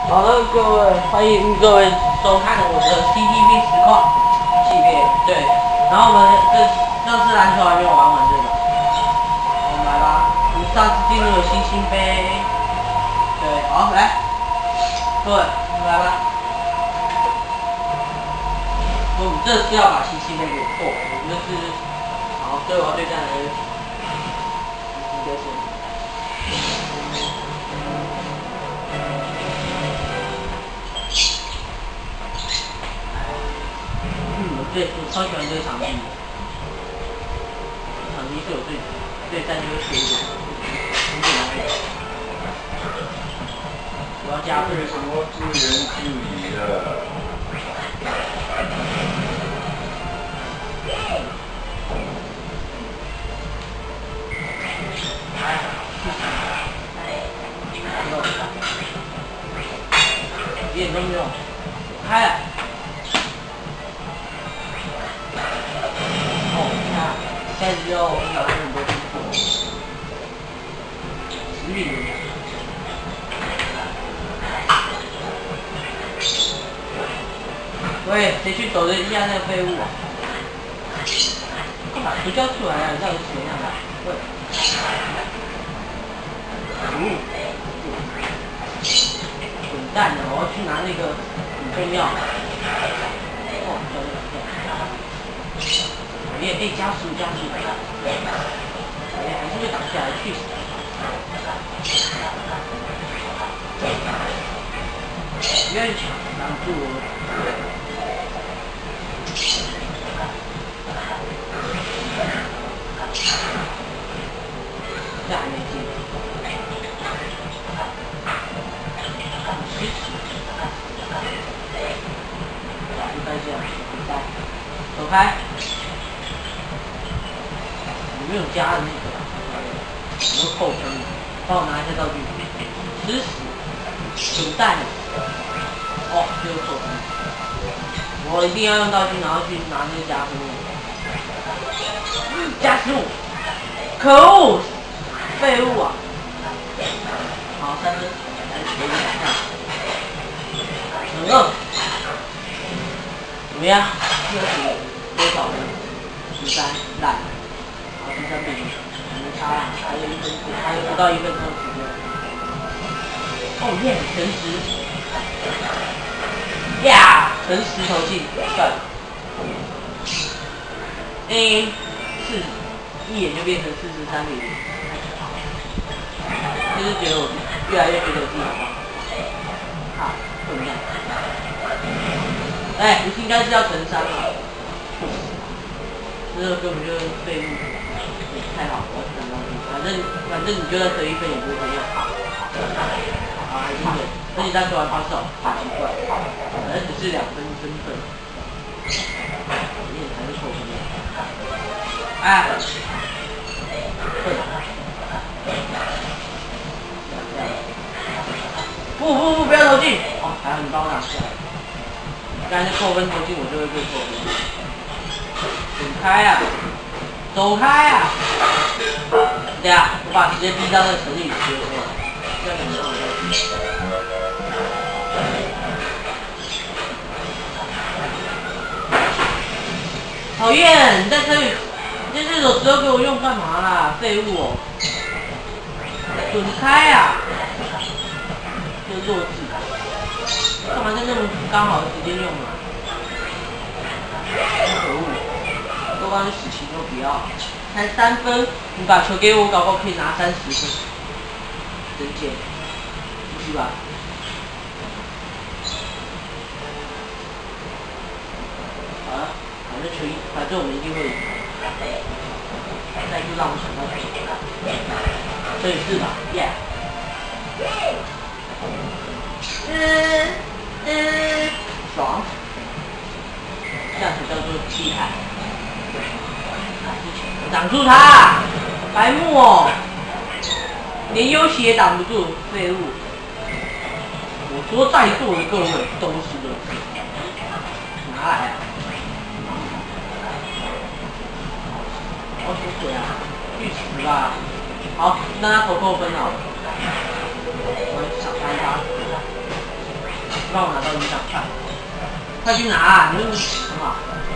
好的，各位，欢迎各位收看我的 CTV 实况系列。对，然后我们上次篮球还没有玩完，对吧？我们来吧。我们上次进入了星星杯。对，好，来，各位，我们来吧。我们这次要把星星杯给破，我们就是好，所以我要对战的是星星杯先。对，我超喜欢这个场地。场地是我最占优势一点，很简单。我要加分。 为什么支援助理了？ 一点都没有，开了。现在只有拿很多分数，10比0。喂，谁去抖了一下那个废物啊？快把图交出来啊！你到底是怎么样的？喂，滚蛋的！我要去拿那个很重要。哦，交这个票。加速，还是会挡下来，去死！不要去抢，挡住我！这还没进。就该这样，走开！没有加的那个，有没有扣分？帮我拿一下道具。吃屎！滚蛋！哦，又扣分。我一定要用道具，然后去拿那个加分。加15！可恶！废物啊！好，3分，来给你打下。很饿。怎么样？多少分？13，烂。13比0，没差了，还有1分，还有不到1分钟的时间。哦耶，诚实，呀，诚实投进，算了。一眼就变成43比0，就是觉得我越来越觉得我自己好，好，混蛋。哎，不是应该是要乘3吗？这个根本就是废物。太好了，我想到你，反正你就算得1分也不会怎样。好，还是对，而且他突然发射，好奇怪，反正只是2分身份，你还是扣分的。哎，笨，不，不要投进！哦，还好你帮我拿下来。刚才扣分投进，我就会被扣分。滚开啊！走开啊！对啊，我把直接逼到那个城里去了，这样很好。讨厌！你在这里，你这种时候给我用干嘛啦？废物哦！滚开啊！这弱智，干嘛在那么刚好的时间用啊？可恶！都关于死情都不要，才3分，你把球给我，搞不好可以拿30分，真贱，不是吧？好了，反正我们一定会赢，再就让我想到球，这里是吧？耶！爽，这样才叫做厉害。挡住他，白目哦，连优血也挡不住，废物！我说在座的各位都是的，拿来啊！好什么鬼啊？去死吧！好，让他投扣分好了。我想杀他。 帮我拿到音响，快去拿啊！你很好。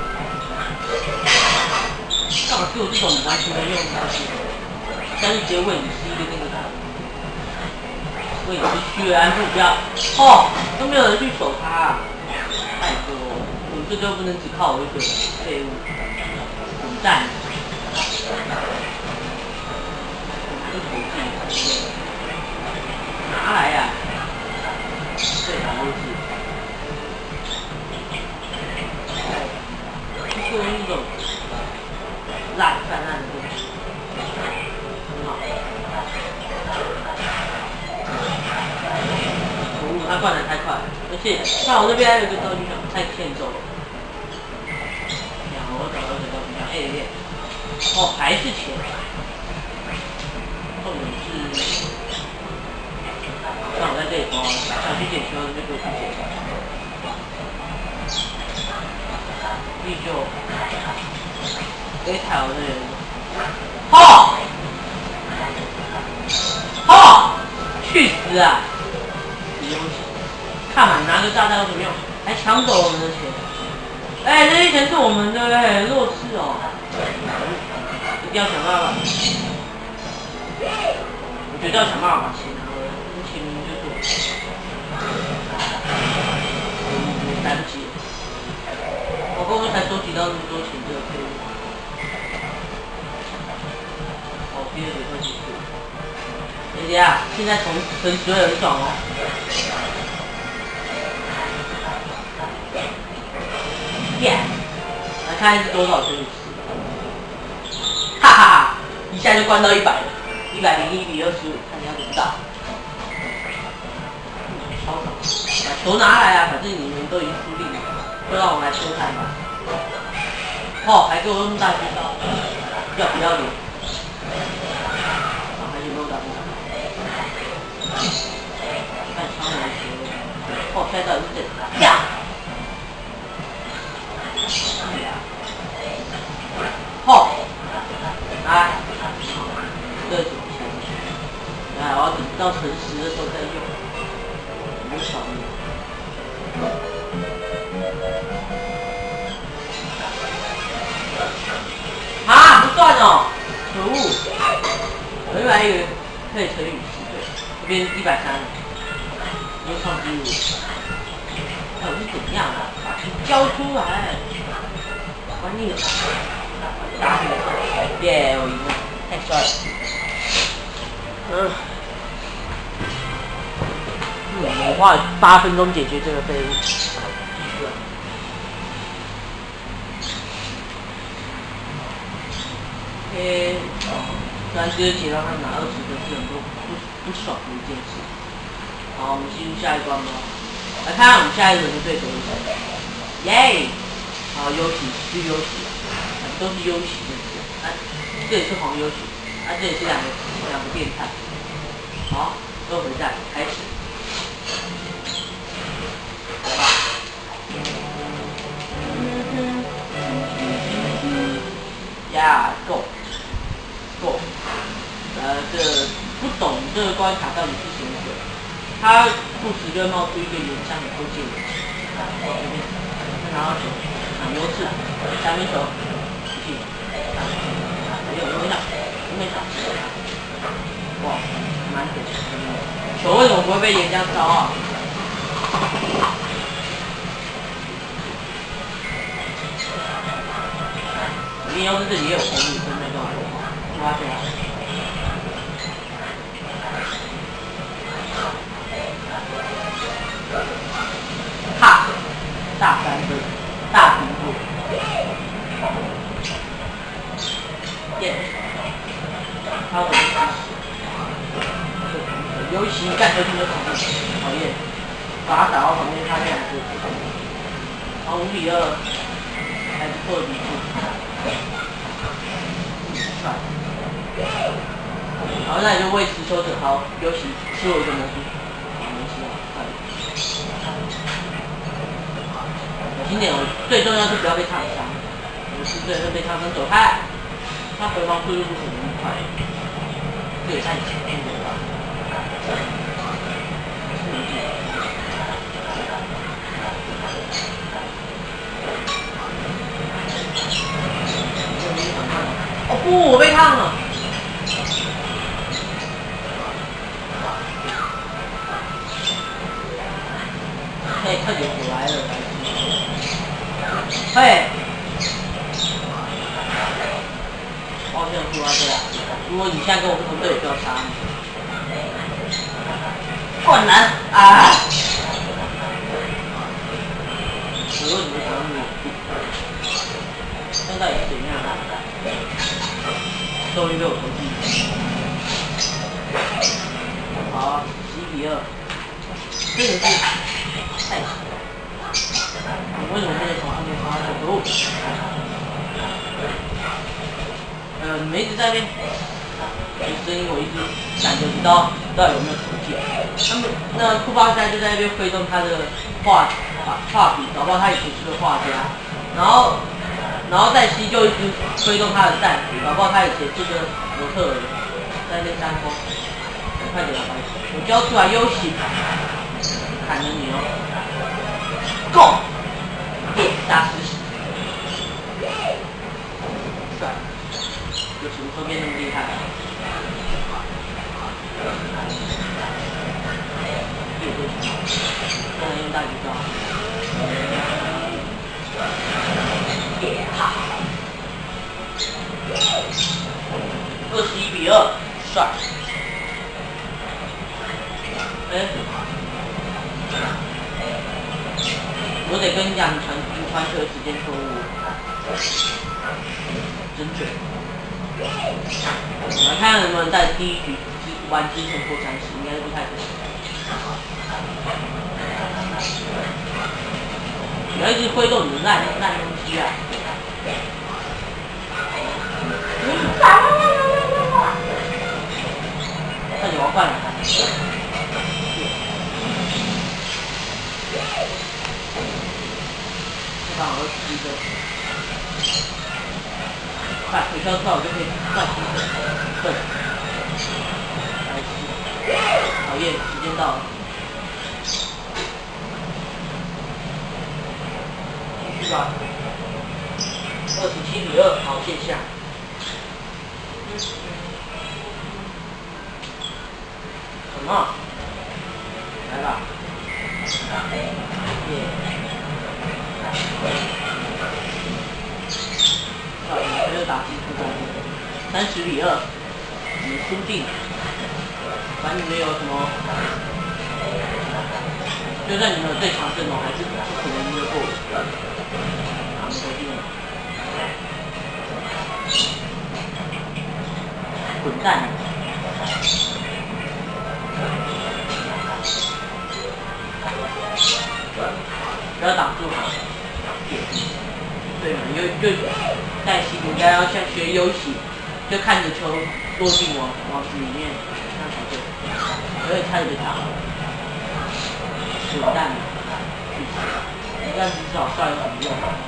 干嘛给我这种完全没用的东西？但是直接喂你吃一个那个的，喂你吃血安不不要。哦，都没有人去守他、啊，太多。我们这就不能只靠我一个废物，混蛋。拿来呀、最难就是用那种烂泛滥的东西，很好。他灌的太快了，而且看我这边还有一个道具箱，太欠揍了。我找到一个道具箱，哦，还是钱。重点是，像我在这里哦，想去捡球就给我去捡。依旧，太好了，吼！吼！去死啊！看嘛，你拿个炸弹有什么用？还抢走我们的钱！哎，这些钱是我们的哎，弱智哦！一定要想办法。我觉得要想办法把钱拿回来，钱明明就是我。来不及了，我刚刚才收集到那么多钱，这个废物。哦，第二节课结束。姐姐啊，现在从10很爽哦。耶！来看是多少乘以10，哈哈哈！一下就关到100了，101比25，看你要怎么打。超爽！把球拿来啊！反正你们都已经出力了，就让我来收看吧。哦，还给我用大狙刀，要不要脸？还有没有打不打？看枪的球，哦，现在到底是怎样？吼！来，这种钱，来，我要等到乘10的时候再用。没少用。啊，不算哦！可恶！我原来以为可以乘以10对，这边130了，又创纪录。到底是怎样啊？把钱交出来！管你的！打你！耶，我赢了，太帅了！我花了8分钟解决这个废物。OK， 虽然这个钱让他拿20分是很不爽的一件事。好，我们进入下一关吧。来看我们下一轮的对手是谁？耶！好，优喜是优喜，都是优喜的。啊，这里是黄优喜，啊，这里是两个变态。好，都回战开始。来吧。呀 ，Go。这不懂这个关卡到底是什么鬼？他不时就会冒出一个岩浆的勾践。这边，拿到球，抢优势，下面球，不行，没上，哇，蛮可惜的。球为什么不会被岩浆烧啊？你要是这里也有红绿灯那种，挖起来。哈！大3分，大平步。耶！他怎么尤其干球进球场面，讨厌！把他打到旁边，他这样子。好，5比2，还不错的比数。帅！好，那你就为持球者好，尤其是我一个魔术。小心点，我最重要是不要被烫伤。我是最会被烫伤，走开！他回防速度不可能快，这也太强了吧！ 嘿，快点回来了，嘿，抱歉，不要这样。如果你现在跟我不同队，我就要杀你。灌篮啊！如果你们想我，现在也是怎样？终于被我投进。好，11比2。这个是太强了。你为什么不能从后面发球？你们一直在那边，有声音我一直感觉不到有没有投进。他们那库巴塞就在那边挥动他的画笔，搞不好他以前是个画家。然后黛西就一直挥动他的战斧，搞不好他以前是个模特儿，在那边煽风。快点啊，我交出来优喜，砍了你哦 ！Go， 耶，大师，帅，有什么后面那么厉害？越多强，不能用大绝招。耶哈，21比2，帅。我得跟你讲，你传球的时间错误，真准。我们看看能不能在第一局完之前破30，应该是不太可能。你要一直挥动你的烂东西啊！快点，我换了。这场我记得，快回跳出来，我就可以换新的。对，讨厌，时间到了。继续吧。27比2，好，线下。什么？来吧。耶。好，没有打进出攻，30比2，你们输定了。反正你们有什么，就算你们有最强阵容，还是不可能赢得过我。啊，没投进了。滚蛋！不要挡住我。对嘛，就黛西应该要像学游戏，就看着球落进网子里面，那才对。而且差点被打了，滚蛋！你这样子至少帅有什么用？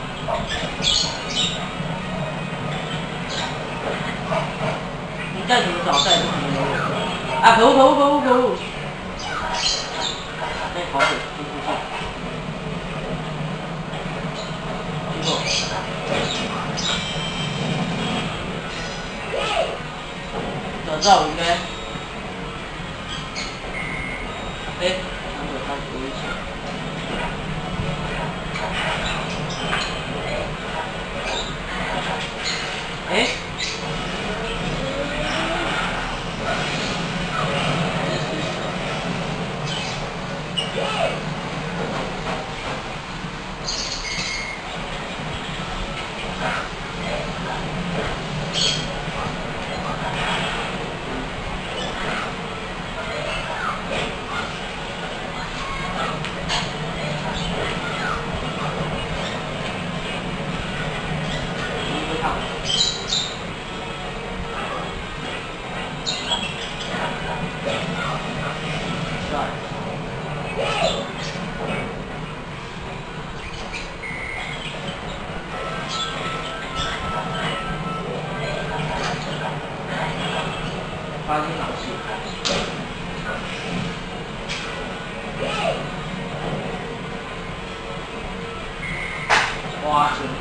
你再怎么找帅都不能有我。啊！可恶！哎，好险，进出去。早知道我应该，抢走他的危险。发生哪事？花生，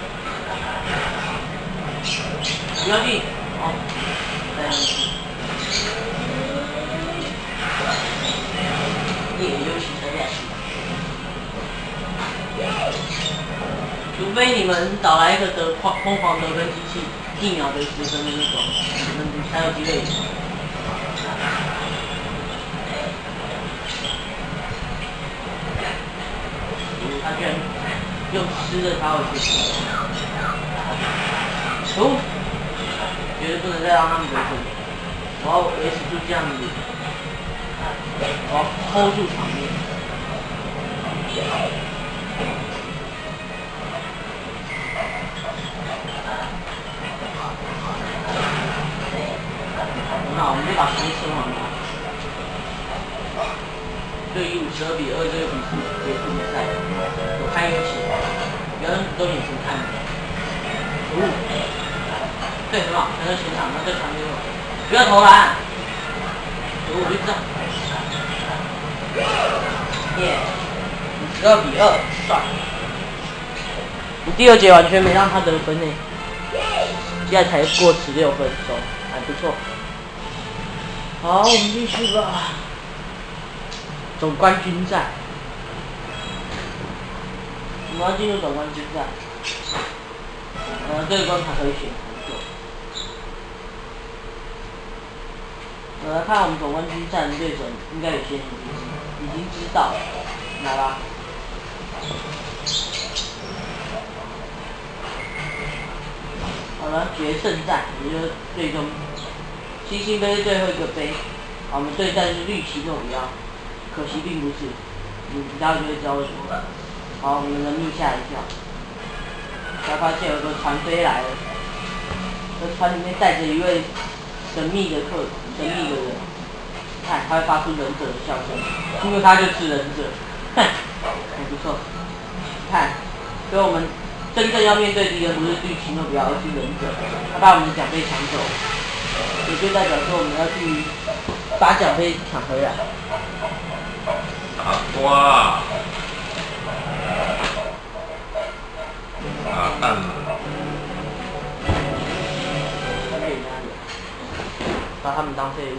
不要进，好，再上去。也有喜车辆。 除非你们找来一个疯狂得分机器，1秒得10分的那种，你们才有机会赢。他居然用吃的把我解决。绝对不能再让他们得分，我要维持住这样子，我要 hold 住场面。那我们就把时间升完吧。对于52比2这个比数结束比赛，有看有起，不要都眼神看。对，很好，传到前场，然后再传给我，不要投篮。我就这样。耶，52比2，帅。你第2节完全没让他得分呢，现在才过16分钟，还不错。好，我们继续吧。总冠军战，我们要进入总冠军战。这个关卡可以选很久。来看我们总冠军战的对手，应该有些已经知道了。来吧。好了，决胜战，也就是最终星星杯是最后一个杯。好，我们对战是绿旗诺比奥，可惜并不是，你待会就会知道为什么。好，我们人命吓一跳，才发现有个船飞来了，这船里面带着一位神秘的人，看他会发出忍者的笑声，因为他就是忍者，哼，很不错。看，所以我们真正要面对敌人不是绿旗诺比奥，而是忍者，他把我们的奖杯抢走，也就代表说我们要去把奖杯抢回来。 打瓜。打蛋了。把他们当废物。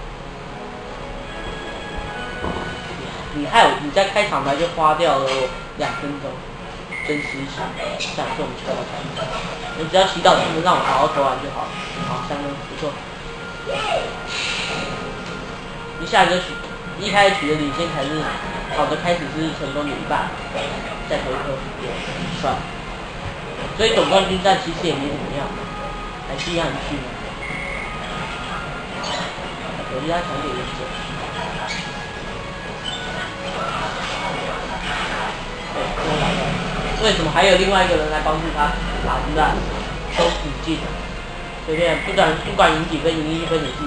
你在开场白就花掉了我2分钟，真实想这种球的传球，你只要祈祷他们让我好好投完就好。好，3分不错。一开始取得领先才是好的开始，是成功的一半，再投一颗，帅。所以总冠军战其实也没怎么样，还是一样去。我觉得他传给忍者。为什么还有另外一个人来帮助他打子弹？都挺近的，随便不管赢几分，赢1分也是赢。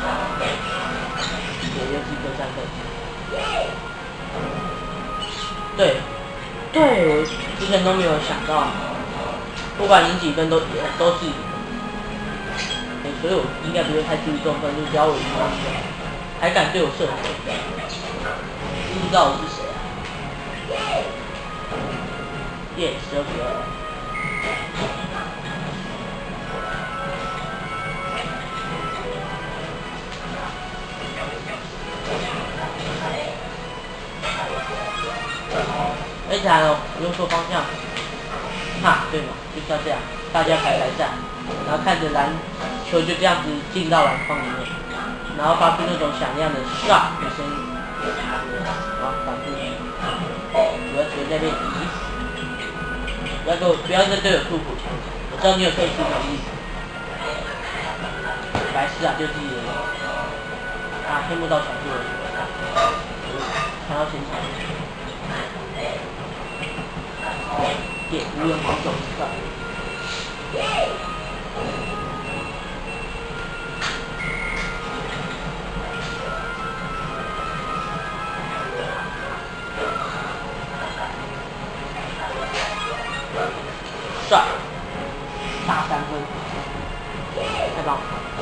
也就是1分3分。对，我之前都没有想到，不管赢几分都是赢。所以我应该不用太注重分数，只要我赢他们就好。还敢对我射手，不知道我是谁啊？耶，12比2。而且哦，用错方向，对嘛，就是要这样，大家排站，然后看着篮球就这样子进到篮筐里面，然后发出那种响亮的唰的声音，好，反复，我要球在被移，不要再对我吐口球，我知道你有特殊能力，白痴啊，就自己人，黑幕道抢住了，传到前场。也无人防守，帅！帅！大3分，太棒了！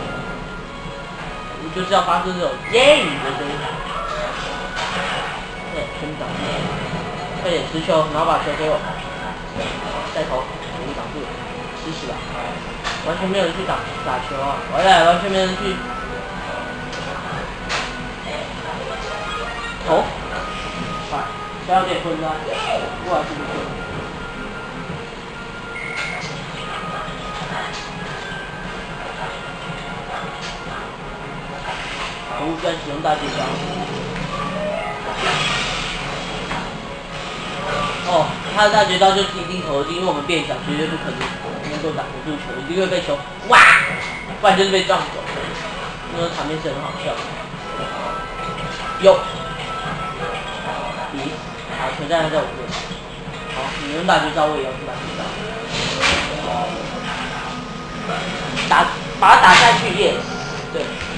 我就是要发出这种耶的声音。对，全部挡住，快点持球，然后把球给我。再投，没挡住，吃屎吧！完全没有人去打球啊！完全没人去投，快，稍有点混乱，不管是不是。 物居然使用大绝招。哦，他的大绝招就是一定投进，因为我们变小，绝对不可能能够挡得住球，一定会被球哇，不然就是被撞走。那个场面是很好笑。有，比，好，球站在我这。好，你用大绝招，我也要出大绝招。把它打下去耶，对。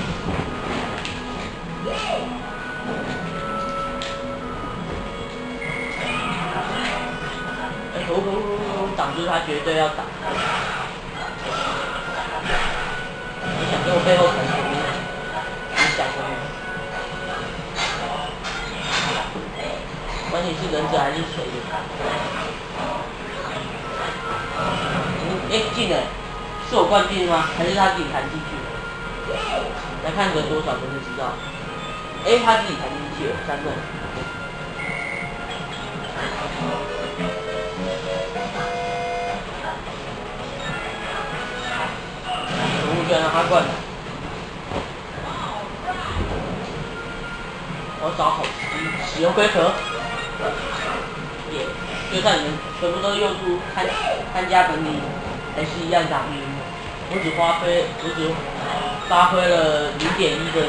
挡住他绝对要打。你想跟我背后传球吗？你想过吗？关键是忍者还是谁的？进了，是我灌进吗？还是他自己弹进去的？来看个多少分就知道。他自己弹进去了，3分。居然让他灌了！我找好使用规则，也就算你们全部都用出看家本领，还是一样打不赢我。我只发挥了0.1个力，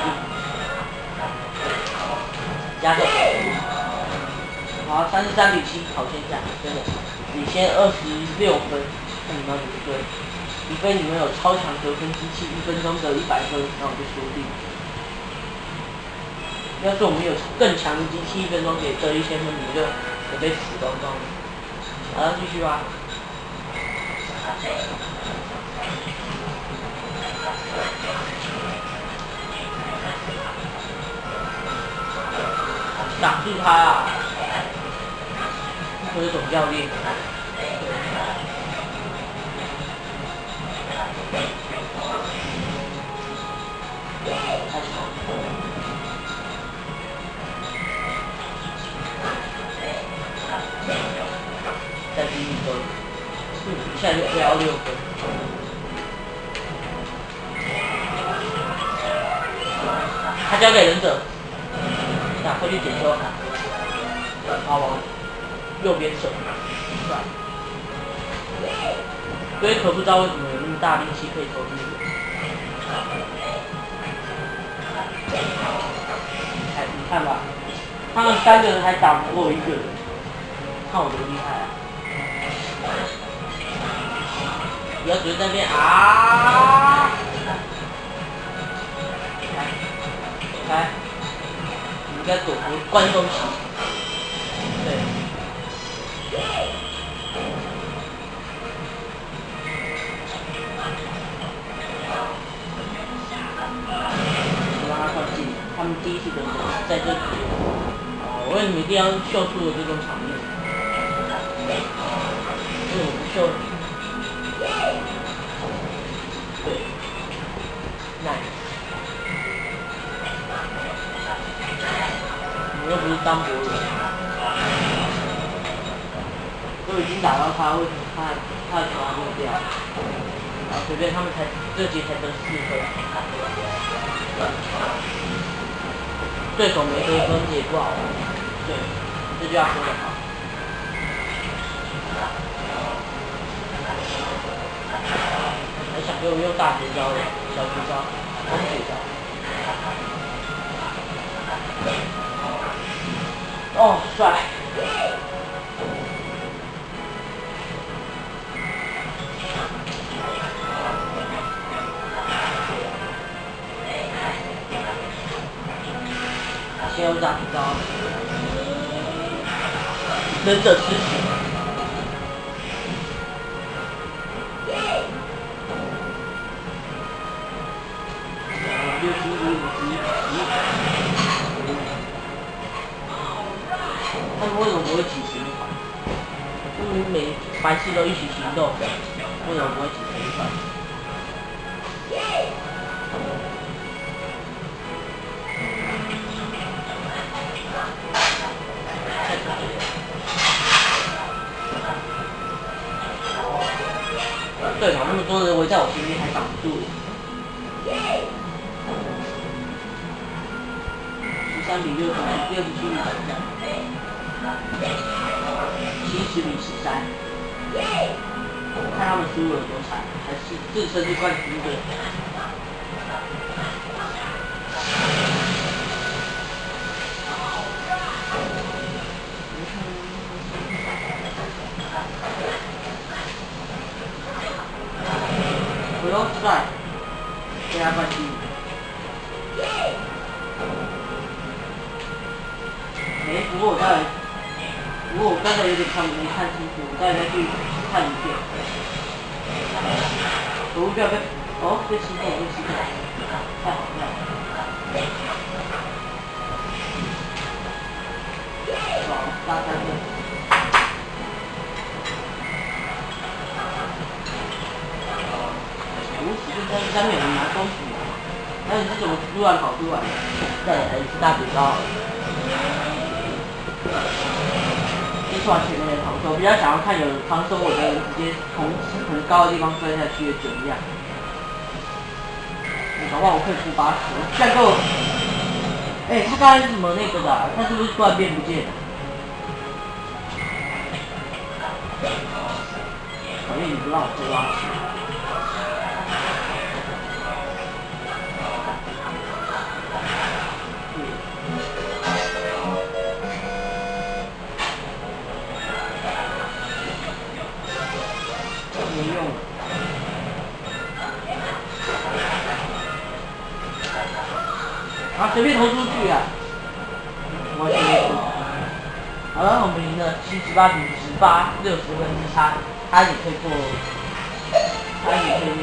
加个好33-7，好先下，真的领先26分，看你们要怎么追。除非你们有超强得分机器，1分钟得100分，那我就说定。要是我们有更强的机器，1分钟可以得1000分，你们就得被死光光了。好了，继续吧。挡住他啊！我是总教练。再第1分，一下就飙6分。他交给忍者，快去捡球，好往右边射，是吧？所以可不知道为什么有那么大力气可以投进去。你看吧，他们3个人还打不过1个人，看我多厉害啊！不要只是在那边啊！来，你应该躲回观众席。对。让他靠近，他们第一次得分在这里。我为什么一定要秀出了这种场面？因为我不秀。对。nice。我又不是当博人，都已经打到他，为什么他的球还没有掉？随便他们这局才得4分，对手没得分也不好玩。对，这句话说得好。还想给我用大绝招的小绝招、空绝招。哦，帅！先有大绝招，忍者吃血。他们为什么不会起行团？他们每白痴都一起行动，为什么不会起行团？对嘛，那么多人围在我前面还挡不住。 63比60，67比13，70比13。看他们输了有多惨，还是自称是冠军队。回头失败，被他冠军。不过我刚才有点没看清楚，我待会再去看一遍。可恶，不要被被欺负，太好了。爽，大3分。50跟33秒拿公平。那你是怎么突然跑出来的？再来一次大嘴高。突然前面的防守，比较想要看有防守我的人直接从很高的地方摔下去怎么样？搞不好我可以出80，居然给我！他刚才是怎么那个的、啊？他是不是突然变不见了？讨厌你不让我出80。没用了。随便投出去啊！完全没投。好了，我们赢了78比18，60分之差，他也可以做，他也可以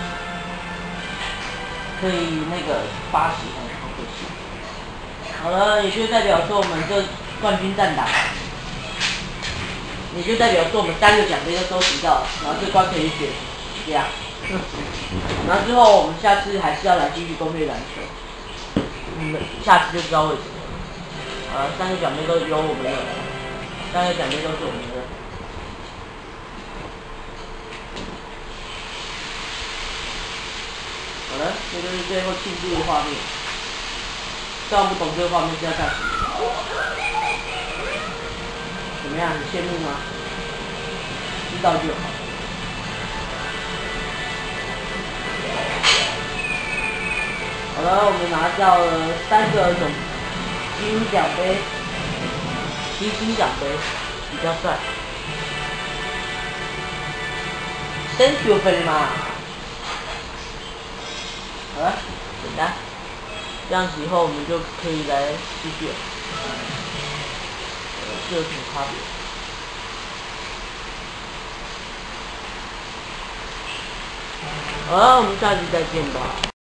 那个80，好可惜。好了，也就代表说我们这冠军战打。也就代表说我们3个奖杯都收集到了，然后这关可以选这样。然后之后我们下次还是要来继续攻略篮球，下次就知道为什么了。3个奖杯都由我们的，3个奖杯都是我们的。好了，这就是最后庆祝的画面。虽然不懂这个画面是要干什么。怎么样？你羡慕吗？知道就好。好了，我们拿到了3个总金奖杯，提金奖杯，比较帅。Thank you very much。好了，简单。这样子以后我们就可以来继续了。这有什么差别？好了，我们下期再见吧。